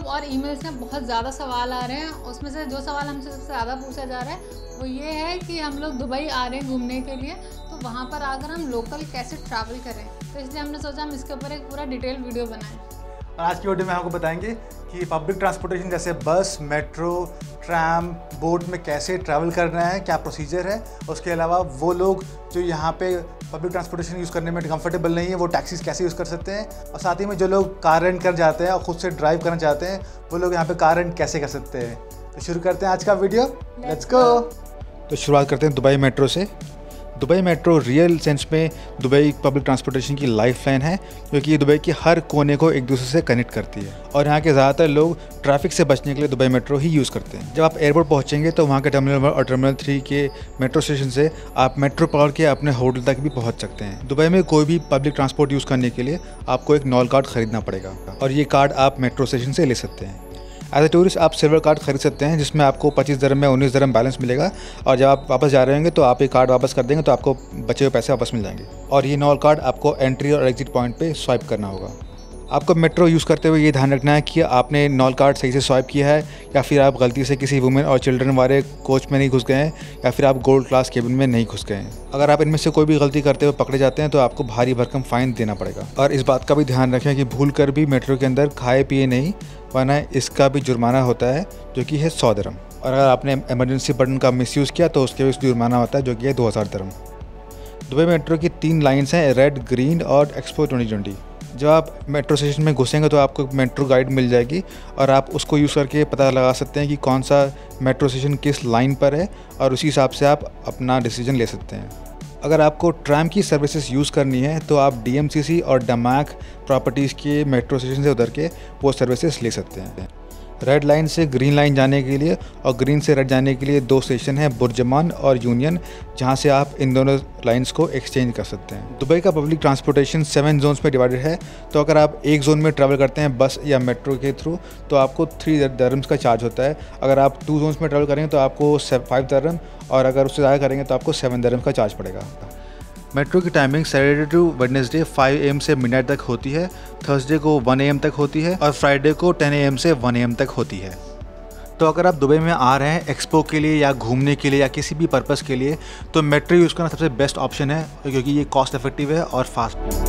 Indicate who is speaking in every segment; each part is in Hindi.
Speaker 1: और ईमेल्स में बहुत ज़्यादा सवाल आ रहे हैं। उसमें से जो सवाल हमसे सबसे ज़्यादा पूछा जा रहा है वो ये है कि हम लोग दुबई आ रहे हैं घूमने के लिए, तो वहाँ पर आकर हम लोकल कैसे ट्रैवल करें। तो इसलिए हमने सोचा हम इसके ऊपर एक पूरा डिटेल वीडियो बनाएं।
Speaker 2: और आज की वीडियो में आपको बताएंगे कि पब्लिक ट्रांसपोर्टेशन जैसे बस, मेट्रो, ट्रैम, बोट में कैसे ट्रैवल करना है, क्या प्रोसीजर है। उसके अलावा वो लोग जो यहाँ पे पब्लिक ट्रांसपोर्टेशन यूज़ करने में कंफर्टेबल नहीं है वो टैक्सीज कैसे यूज़ कर सकते हैं। और साथ ही में जो लोग कार रेंट कर जाते हैं और ख़ुद से ड्राइव करना चाहते हैं वो लोग यहाँ पे कार रेंट कैसे कर सकते हैं। तो शुरू करते हैं आज का वीडियो, लेट्स गो। तो शुरुआत करते हैं दुबई मेट्रो से। दुबई मेट्रो रियल सेंस में दुबई पब्लिक ट्रांसपोर्टेशन की लाइफलाइन है, क्योंकि ये दुबई के हर कोने को एक दूसरे से कनेक्ट करती है। और यहाँ के ज़्यादातर लोग ट्रैफिक से बचने के लिए दुबई मेट्रो ही यूज़ करते हैं। जब आप एयरपोर्ट पहुँचेंगे तो वहाँ के टर्मिनल 1 और टर्मिनल 3 के मेट्रो स्टेशन से आप मेट्रो पकड़ के अपने होटल तक भी पहुँच सकते हैं। दुबई में कोई भी पब्लिक ट्रांसपोर्ट यूज़ करने के लिए आपको एक नॉल कार्ड ख़रीदना पड़ेगा और ये कार्ड आप मेट्रो स्टेशन से ले सकते हैं। एज ए टूरिस्ट आप सिल्वर कार्ड खरीद सकते हैं, जिसमें आपको 25 दिरहम में 19 दिरहम बैलेंस मिलेगा। और जब आप वापस जा रहे होंगे तो आप ये कार्ड वापस कर देंगे तो आपको बचे हुए पैसे वापस मिल जाएंगे। और ये नॉल कार्ड आपको एंट्री और एग्जिट पॉइंट पे स्वाइप करना होगा। आपको मेट्रो यूज़ करते हुए ये ध्यान रखना है कि आपने नॉल कार्ड सही से स्वाइप किया है या फिर आप गलती से किसी वुमेन और चिल्ड्रन वाले कोच में नहीं घुस गए हैं या फिर आप गोल्ड क्लास केबिन में नहीं घुस गए हैं। अगर आप इनमें से कोई भी गलती करते हुए पकड़े जाते हैं तो आपको भारी भरकम फ़ाइन देना पड़ेगा। और इस बात का भी ध्यान रखें कि भूल कर भी मेट्रो के अंदर खाए पिए नहीं, वरना इसका भी जुर्माना होता है जो कि है 100 दिरहम। और अगर आपने इमरजेंसी बटन का मिसयूज़ किया तो उसके भी जुर्माना होता है जो कि है 2000 दिरहम। दुबई मेट्रो की 3 लाइन्स हैं, रेड, ग्रीन और एक्सपो 2020। जब आप मेट्रो स्टेशन में घुसेंगे तो आपको मेट्रो गाइड मिल जाएगी और आप उसको यूज़ करके पता लगा सकते हैं कि कौन सा मेट्रो स्टेशन किस लाइन पर है और उसी हिसाब से आप अपना डिसीजन ले सकते हैं। अगर आपको ट्रैम की सर्विसेज यूज़ करनी है तो आप DMCC और डमैक प्रॉपर्टीज़ के मेट्रो स्टेशन से उतर के वो सर्विसेज ले सकते हैं। रेड लाइन से ग्रीन लाइन जाने के लिए और ग्रीन से रेड जाने के लिए 2 स्टेशन हैं, बुर्जमान और यूनियन, जहां से आप इन दोनों लाइंस को एक्सचेंज कर सकते हैं। दुबई का पब्लिक ट्रांसपोर्टेशन 7 जोन्स में डिवाइडेड है। तो अगर आप एक जोन में ट्रैवल करते हैं बस या मेट्रो के थ्रू तो आपको 3 दिरहम्स का चार्ज होता है। अगर आप 2 जोन्स में ट्रैवल करेंगे तो आपको 5 दिरहम और अगर उससे ज़्यादा करेंगे तो आपको 7 दिरहम्स का चार्ज पड़ेगा। मेट्रो की timing Saturday to Wednesday 5 AM से मिडनाइट तक होती है, थर्सडे को 1 AM तक होती है और फ्राइडे को 10 AM से 1 AM तक होती है। तो अगर आप दुबई में आ रहे हैं एक्सपो के लिए या घूमने के लिए या किसी भी पर्पस के लिए तो मेट्रो यूज़ करना सबसे बेस्ट ऑप्शन है, क्योंकि ये कॉस्ट इफेक्टिव है और फास्ट भी।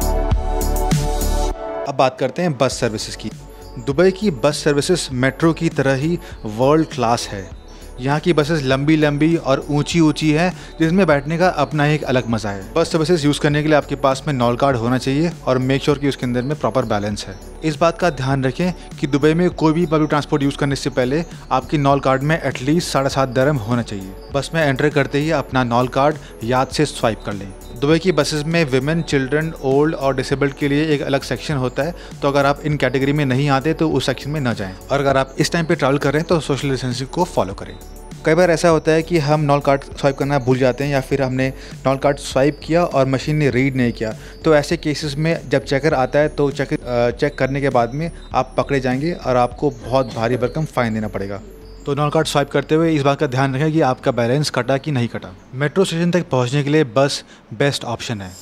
Speaker 2: अब बात करते हैं बस सर्विसेज की। दुबई की बस सर्विसेज मेट्रो की तरह ही वर्ल्ड क्लास है। यहाँ की बसेस लंबी लंबी और ऊंची ऊंची हैं, जिसमें बैठने का अपना एक अलग मज़ा है। बस सर्विसेज यूज़ करने के लिए आपके पास में नॉल कार्ड होना चाहिए और मेक श्योर कि उसके अंदर में प्रॉपर बैलेंस है। इस बात का ध्यान रखें कि दुबई में कोई भी पब्लिक ट्रांसपोर्ट यूज़ करने से पहले आपकी नॉल कार्ड में एटलीस्ट 7.5 दिरहम होना चाहिए। बस में एंटर करते ही अपना नॉल कार्ड याद से स्वाइप कर लें। दुबई की बसेस में विमेन, चिल्ड्रन, ओल्ड और डिसेबल्ड के लिए एक अलग सेक्शन होता है, तो अगर आप इन कैटेगरी में नहीं आते तो उस सेक्शन में न जाएं। और अगर आप इस टाइम पे ट्रैवल कर रहे हैं तो सोशल डिस्टेंसिंग को फॉलो करें। कई बार ऐसा होता है कि हम नॉल कार्ड स्वाइप करना भूल जाते हैं या फिर हमने नॉल कार्ड स्वाइप किया और मशीन ने रीड नहीं किया। तो ऐसे केसेस में जब चेकर आता है तो चेक करने के बाद में आप पकड़े जाएंगे और आपको बहुत भारी भरकम फ़ाइन देना पड़ेगा। तो नॉल कार्ड स्वाइप करते हुए इस बात का ध्यान रखें कि आपका बैलेंस कटा कि नहीं कटा। मेट्रो स्टेशन तक पहुंचने के लिए बस बेस्ट ऑप्शन है।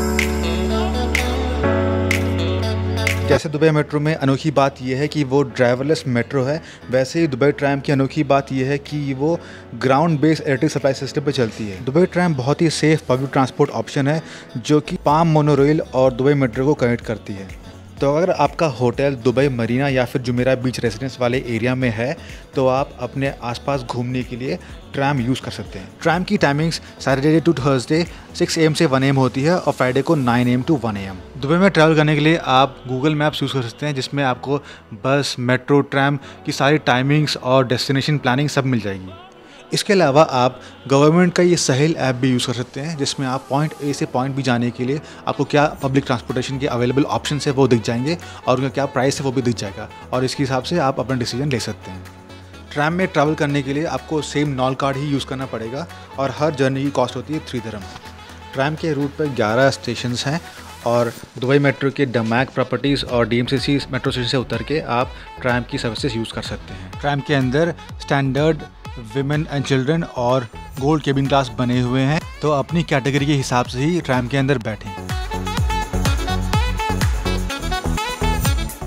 Speaker 2: जैसे दुबई मेट्रो में अनोखी बात यह है कि वो ड्राइवरलेस मेट्रो है, वैसे ही दुबई ट्रैम की अनोखी बात यह है कि वो ground based electric supply system पर चलती है। दुबई ट्रैम बहुत ही सेफ पब्लिक ट्रांसपोर्ट ऑप्शन है जो कि पाम मोनोरेल और दुबई मेट्रो को कनेक्ट करती है। तो अगर आपका होटल दुबई मरीना या फिर जुमेरा बीच रेजिडेंस वाले एरिया में है तो आप अपने आसपास घूमने के लिए ट्रैम यूज़ कर सकते हैं। ट्रैम की timings Saturday to Thursday 6 AM से 1 AM होती है और फ्राइडे को 9 AM टू 1 AM। दुबई में ट्रैवल करने के लिए आप गूगल मैप्स यूज़ कर सकते हैं, जिसमें आपको बस, मेट्रो, ट्रैम की सारी टाइमिंग्स और डेस्टिनेशन प्लानिंग सब मिल जाएगी। इसके अलावा आप गवर्नमेंट का ये सहेल ऐप भी यूज़ कर सकते हैं, जिसमें आप पॉइंट A से पॉइंट B जाने के लिए आपको क्या पब्लिक ट्रांसपोर्टेशन के अवेलेबल ऑप्शन है वो दिख जाएंगे और उनका क्या प्राइस है वो भी दिख जाएगा और इसके हिसाब से आप अपना डिसीजन ले सकते हैं। ट्रैम में ट्रैवल करने के लिए आपको सेम नॉल कार्ड ही यूज़ करना पड़ेगा और हर जर्नी की कॉस्ट होती है 3 दिरहम। ट्रैम के रूट पर 11 स्टेशन हैं और दुबई मेट्रो के डमैक प्रॉपर्टीज़ और DMCC मेट्रो स्टेशन से उतर के आप ट्रैम की सर्विसेज यूज़ कर सकते हैं। ट्रैम के अंदर स्टैंडर्ड, विमेन एंड चिल्ड्रन और गोल्ड केबिन क्लास बने हुए हैं, तो अपनी कैटेगरी के हिसाब से ही ट्रैम के अंदर बैठें।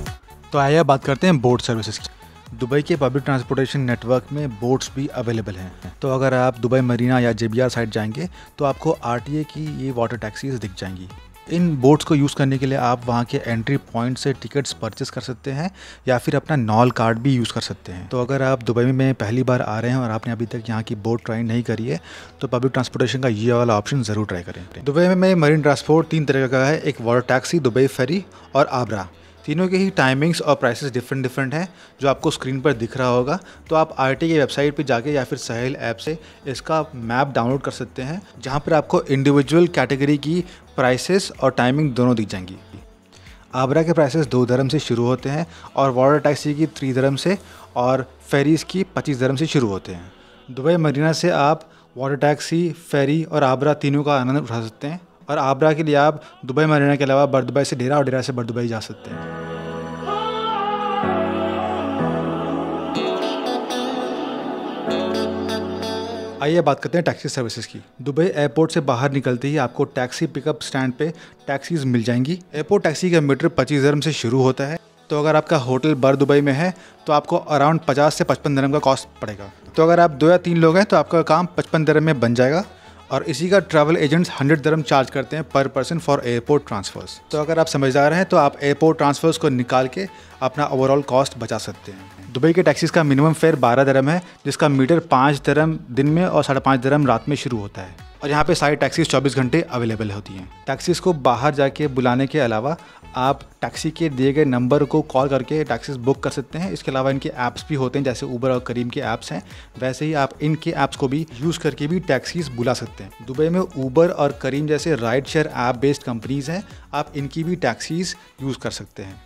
Speaker 2: तो आइए बात करते हैं बोट सर्विसेज की। दुबई के पब्लिक ट्रांसपोर्टेशन नेटवर्क में बोट्स भी अवेलेबल हैं। तो अगर आप दुबई मरीना या JBR साइड जाएंगे तो आपको RTA की ये वाटर टैक्सीज दिख जाएंगी। इन बोट्स को यूज़ करने के लिए आप वहाँ के एंट्री पॉइंट से टिकट्स परचेस कर सकते हैं या फिर अपना नॉल कार्ड भी यूज़ कर सकते हैं। तो अगर आप दुबई में पहली बार आ रहे हैं और आपने अभी तक यहाँ की बोट ट्राई नहीं करी है तो पब्लिक ट्रांसपोर्टेशन का ये वाला ऑप्शन ज़रूर ट्राई करें। दुबई में मरीन ट्रांसपोर्ट 3 तरह का है, एक वाटर टैक्सी, दुबई फेरी और आबरा। तीनों के ही टाइमिंग्स और प्राइसेस डिफरेंट हैं जो आपको स्क्रीन पर दिख रहा होगा। तो आप RTA की वेबसाइट पे जाके या फिर साहिल ऐप से इसका मैप डाउनलोड कर सकते हैं, जहां पर आपको इंडिविजुअल कैटेगरी की प्राइसेस और टाइमिंग दोनों दिख जाएंगी। आबरा के प्राइसेस 2 दिरहम से शुरू होते हैं और वाटर टैक्सी की 3 दिरहम से और फेरीज़ की 25 दिरहम से शुरू होते हैं। दुबई मरीना से आप वाटर टैक्सी, फेरी और आबरा तीनों का आनंद उठा सकते हैं। और आबरा के लिए आप दुबई मरीना के अलावा बर्दुबई से डेरा और डेरा से बर्दुबई जा सकते हैं। आइए बात करते हैं टैक्सी सर्विसेज की। दुबई एयरपोर्ट से बाहर निकलते ही आपको टैक्सी पिकअप स्टैंड पे टैक्सीज मिल जाएंगी। एयरपोर्ट टैक्सी का मीटर 25 दिरहम से शुरू होता है। तो अगर आपका होटल बर्दुबई में है तो आपको अराउंड 50 से 55 दिरहम का कॉस्ट पड़ेगा। तो अगर आप 2 या 3 लोग हैं तो आपका काम 55 दिरहम में बन जाएगा। और इसी का ट्रैवल एजेंट्स 100 दिरहम चार्ज करते हैं पर पर्सन फॉर एयरपोर्ट ट्रांसफर्स। तो अगर आप समझदार हैं तो आप एयरपोर्ट ट्रांसफर्स को निकाल के अपना ओवरऑल कॉस्ट बचा सकते हैं। दुबई के टैक्सीज का मिनिमम फेयर 12 दिरहम है, जिसका मीटर 5 दिरहम दिन में और 5.5 दिरहम रात में शुरू होता है। और यहाँ पे सारी टैक्सीज 24 घंटे अवेलेबल होती हैं। टैक्सीज को बाहर जाके बुलाने के अलावा आप टैक्सी के दिए गए नंबर को कॉल करके टैक्सीज बुक कर सकते हैं। इसके अलावा इनके ऐप्स भी होते हैं, जैसे उबर और करीम के ऐप्स हैं, वैसे ही आप इनके ऐप्स को भी यूज़ करके भी टैक्सीज बुला सकते हैं। दुबई में उबर और करीम जैसे ride share app based companies हैं, आप इनकी भी टैक्सीज यूज़ कर सकते हैं।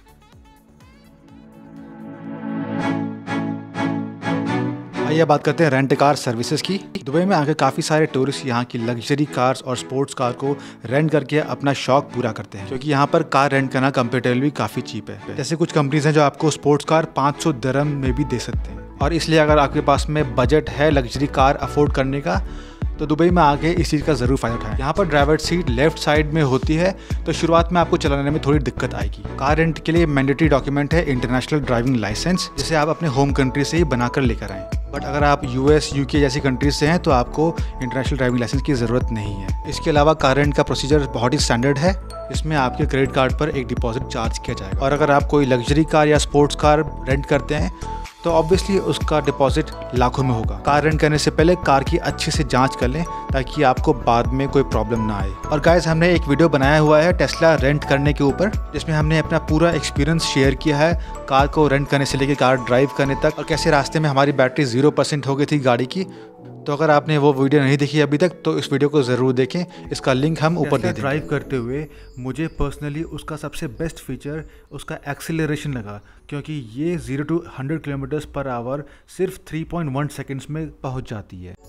Speaker 2: आइए बात करते हैं रेंट कार सर्विसेज की। दुबई में आके काफ़ी सारे टूरिस्ट यहाँ की लग्जरी कार्स और स्पोर्ट्स कार को रेंट करके अपना शौक पूरा करते हैं, क्योंकि यहाँ पर कार रेंट करना कंपेरेटिवली काफ़ी चीप है। जैसे कुछ कंपनीज हैं जो आपको स्पोर्ट्स कार 500 दिरहम में भी दे सकते हैं। और इसलिए अगर आपके पास में बजट है लग्जरी कार अफोर्ड करने का तो दुबई में आके इस चीज़ का ज़रूर फ़ायदा उठाएं। यहाँ पर ड्राइवर सीट लेफ्ट साइड में होती है, तो शुरुआत में आपको चलाने में थोड़ी दिक्कत आएगी। कार रेंट के लिए मैंडेटरी डॉक्यूमेंट है इंटरनेशनल ड्राइविंग लाइसेंस, जिसे आप अपने होम कंट्री से ही बनाकर लेकर आएँ। बट अगर आप US, UK जैसी कंट्रीज से हैं तो आपको इंटरनेशनल ड्राइविंग लाइसेंस की ज़रूरत नहीं है। इसके अलावा कार रेंट का प्रोसीजर बहुत ही स्टैंडर्ड है। इसमें आपके क्रेडिट कार्ड पर एक डिपॉजिट चार्ज किया जाएगा। और अगर आप कोई लग्जरी कार या स्पोर्ट्स कार रेंट करते हैं तो ऑब्वियसली उसका डिपॉजिट लाखों में होगा। कार रेंट करने से पहले कार की अच्छे से जांच कर लें ताकि आपको बाद में कोई प्रॉब्लम ना आए। और गाइस, हमने एक वीडियो बनाया हुआ है टेस्ला रेंट करने के ऊपर, जिसमें हमने अपना पूरा एक्सपीरियंस शेयर किया है कार को रेंट करने से लेकर कार ड्राइव करने तक, और कैसे रास्ते में हमारी बैटरी 0% हो गई थी गाड़ी की। तो अगर आपने वो वीडियो नहीं देखी अभी तक तो इस वीडियो को ज़रूर देखें, इसका लिंक हम ऊपर दे देंगे। ड्राइव करते हुए मुझे पर्सनली उसका सबसे बेस्ट फीचर उसका एक्सीलरेशन लगा, क्योंकि ये 0 to 100 किलोमीटर्स पर आवर सिर्फ 3.1 सेकेंड्स में पहुंच जाती है।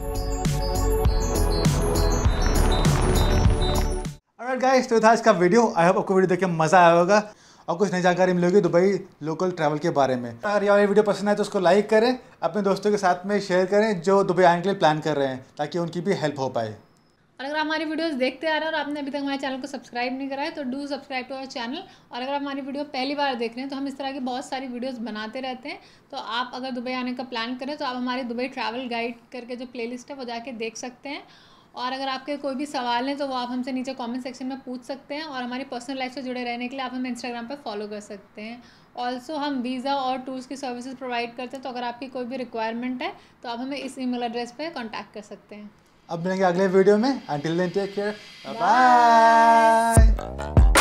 Speaker 2: ऑलराइट गाइस, तो था इसका वीडियो। आई होप आपको वीडियो देख के मज़ा आया होगा और कुछ नई जानकारी मिलेगी दुबई लोकल ट्रैवल के बारे में। अगर ये वीडियो पसंद आए तो उसको लाइक करें, अपने दोस्तों के साथ में शेयर करें जो दुबई आने के लिए प्लान कर रहे हैं, ताकि उनकी भी हेल्प हो पाए।
Speaker 1: और अगर आप हमारी वीडियोस देखते आ रहे हैं और आपने अभी तक हमारे चैनल को सब्सक्राइब नहीं करा है तो do subscribe to our channel. और अगर आप हमारी वीडियो पहली बार देख रहे हैं तो हम इस तरह की बहुत सारी वीडियोस बनाते रहते हैं। तो आप अगर दुबई आने का प्लान करें तो आप हमारी दुबई ट्रैवल गाइड करके जो प्लेलिस्ट है वो जाके देख सकते हैं। और अगर आपके कोई भी सवाल हैं तो वो आप हमसे नीचे कमेंट सेक्शन में पूछ सकते हैं। और हमारी पर्सनल लाइफ से जुड़े रहने के लिए आप हमें इंस्टाग्राम पर फॉलो कर सकते हैं। ऑल्सो हम वीज़ा और टूर्स की सर्विसेज प्रोवाइड करते हैं, तो अगर आपकी कोई भी रिक्वायरमेंट है तो आप हमें इस ईमेल एड्रेस पे कांटेक्ट कर सकते हैं।
Speaker 2: अब मिलेंगे अगले वीडियो में। Until then take care, bye bye.